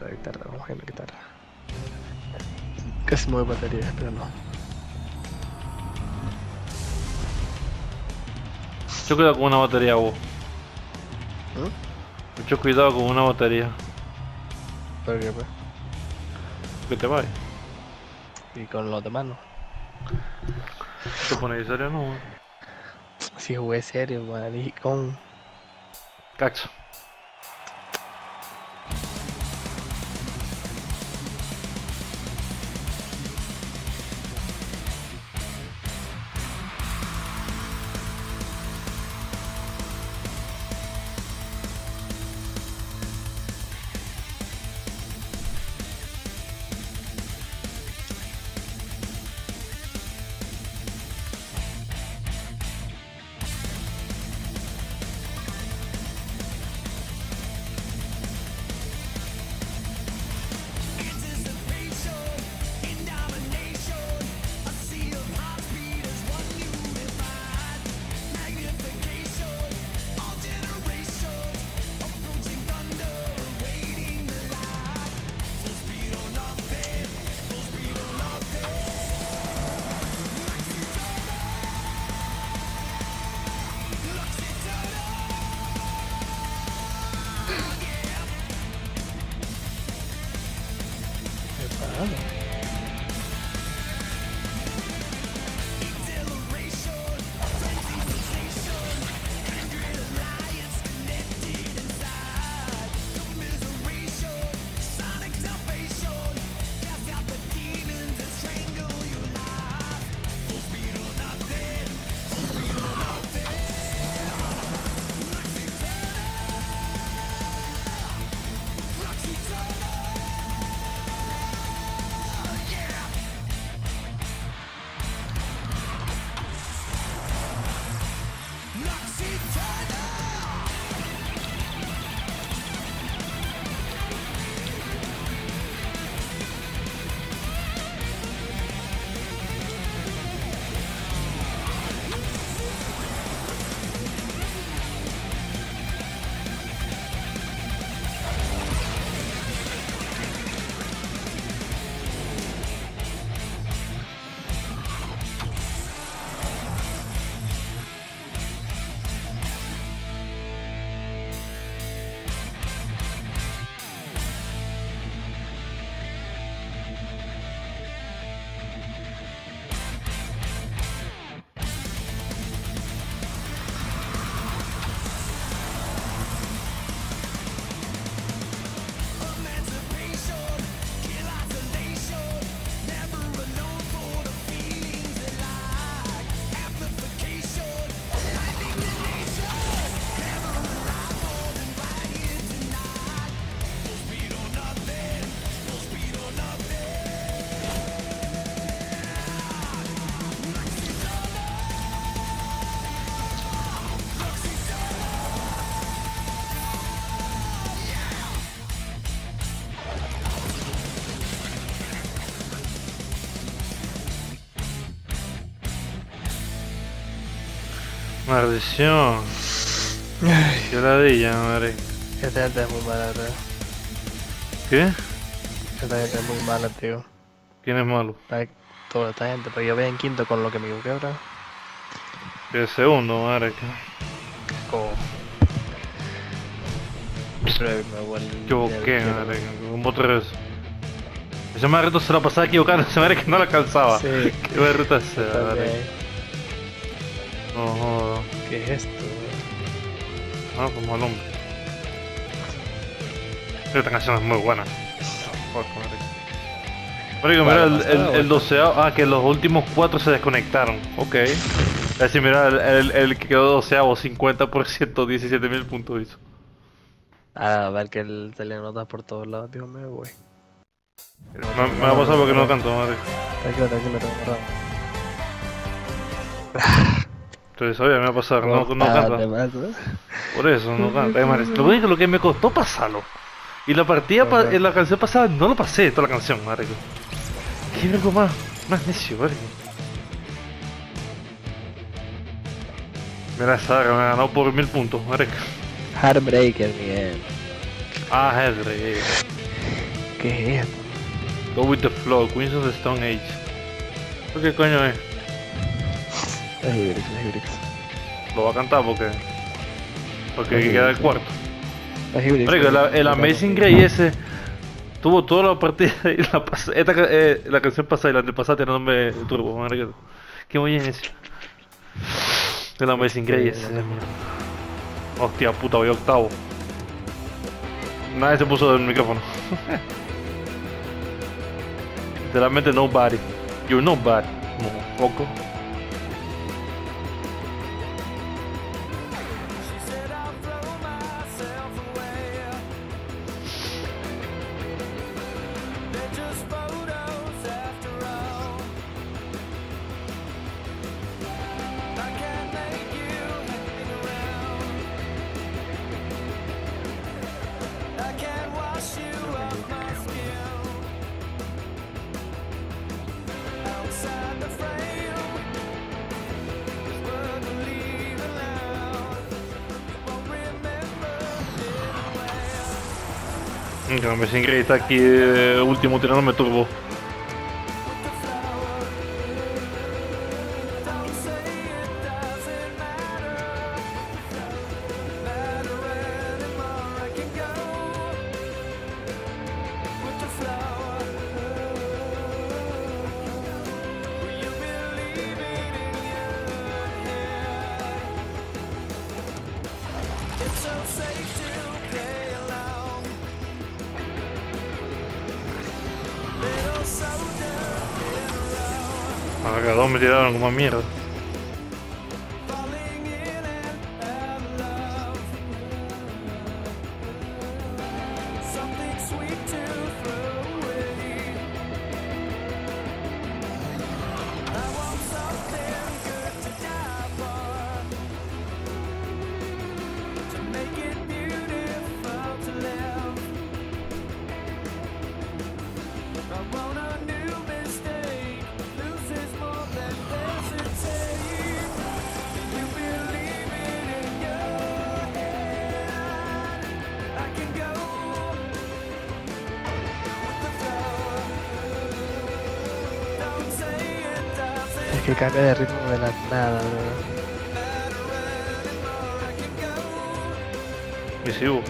guitarra, vamos a ir a la guitarra. Casi mueve batería, pero no. Mucho cuidado con una batería, vos. ¿Mm? Mucho cuidado con una batería. ¿Por qué, pues? Que te vaya. Y con los demás no. Te pones serio, no, weón. Si jugué serio, maricón. Cacho. Maldición. Qué ladilla, madre. Esta gente es muy mala, tío. ¿Qué? Esta gente es muy mala, tío. ¿Quién es malo? Toda esta gente, pero yo voy en quinto con lo que me equivoqué, bro. El segundo, madre. Como... Yo qué, madre. Un botrero. Ese madre se la pasaba equivocando, ese madre que no la calzaba. Sí. Qué buena ruta sea, madre. También. No jodas. ¿Qué es esto, bro? Ah, como al hombre. Esta canción es muy buena. Fuck, madre. Marico, mira, el 12avo. Ah, que los últimos 4 se desconectaron. Ok. Es decir, mira, el que quedó 12avo, 50%, 17.000 puntos hizo. A ver que él se le nota por todos lados, Dios mío, güey. Me va a pasar porque no canto, madre. Tranquilo, tranquilo, tranquilo. Entonces, oye, me va a pasar, no canta. Por eso, no canta. Madre, lo único lo que me costó pasarlo. Y la partida, en la canción pasada, no lo pasé toda la canción, madre. Qué algo más necio, madre. Mira, Sara me ganó por 1000 puntos, madre. Heartbreaker, Miguel. Ah, Henry. ¿Qué es esto? Go with the flow, Queens of the Stone Age. ¿Qué coño es? Es Ibrix, es Ibrix. Lo va a cantar porque queda el cuarto. Es Ibrix. Marico, el Amazing Grace ese tuvo toda la partida y la canción pasada y la antepasada tiene nombre Turbo, marico. Qué muy bien eso. El Amazing Grace ese, mierda. Hostia puta, voy octavo. Nadie se puso del micrófono. Literalmente nobody. You're nobody. Poco. No, me sin está aquí último tirándome turbo. Acá dos me tiraron como a mierda. Es que cambia de ritmo de la nada, bro. Y sigo.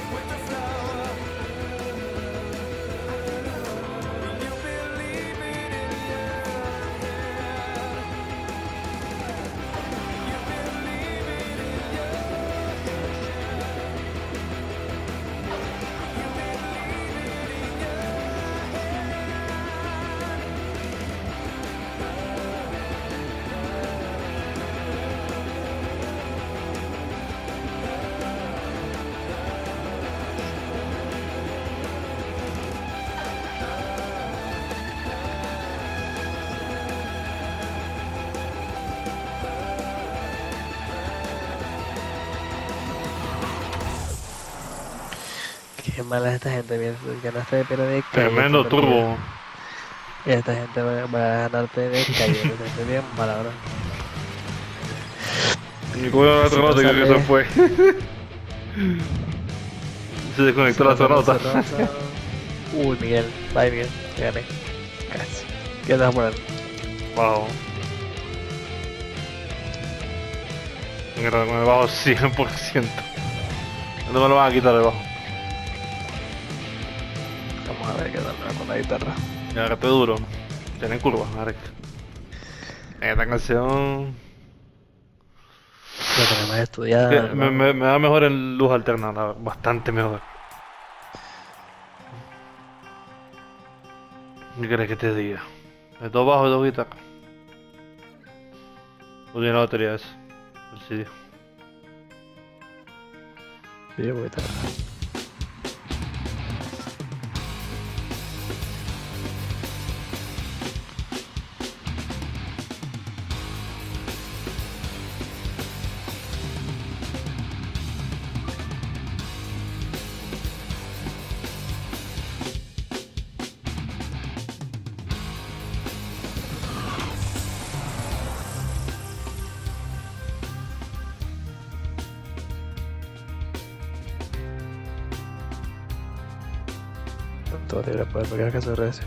Qué mala es esta gente, mira, ganaste de PND. Tremendo turbo. Y esta gente va a ganar PND cayendo, esta gente bien mala, bro. Mi cuello la astronauta creo que se fue. Se desconectó la astronauta. Uy, Miguel, bye Miguel, te gané. Casi. ¿Qué estás por ahí? Wow. Mierda, con el bajo 100%. No me lo van a quitar el bajo. Vamos a ver qué tal con la guitarra. Y agarrate duro. Tienen curvas, Marek. Esta canción. Lo tenemos estudiado. Me da mejor en luz alterna, bastante mejor. ¿Qué querés que te diga? De dos bajos y dos guitarras. ¿O tiene la batería esa? El CD. Sí, yo voy a guitarra. Todo libre puede pegar caso de redes.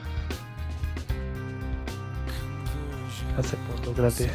Hace punto gratis.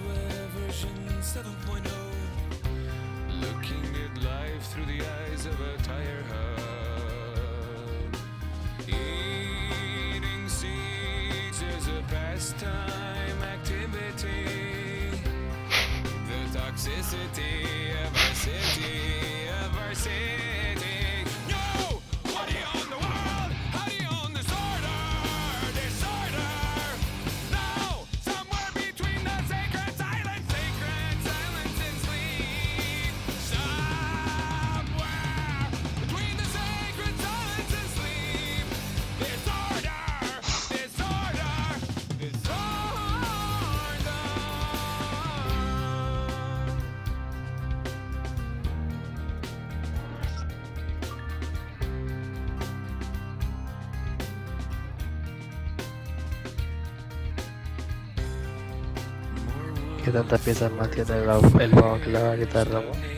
¿Qué tantas piezas más tiene el bajo que la guitarra?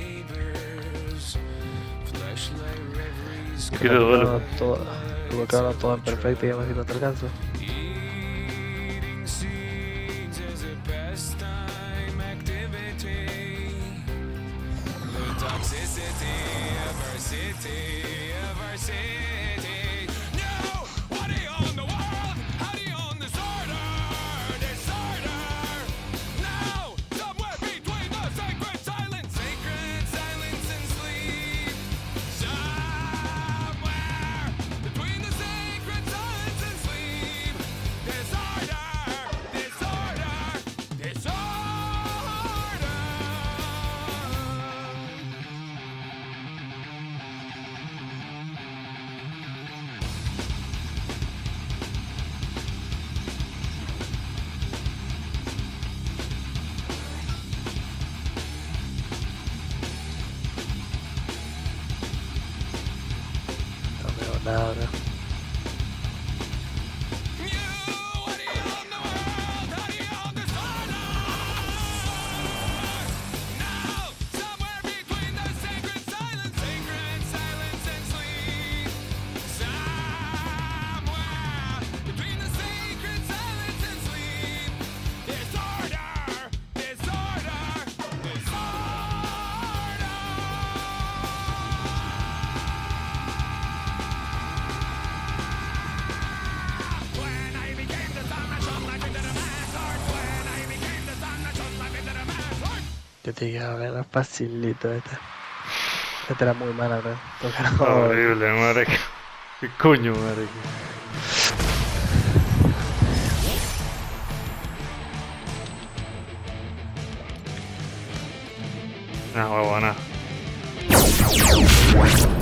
¿Qué te duele? Colocaron todo en perfecto y aún así no te alcanzo. Nada. Yo te dije, a ver, era facilito esta. Esta era muy mala, ¿verdad? Horrible, marica. ¿Qué coño, marica? Nah, huevona.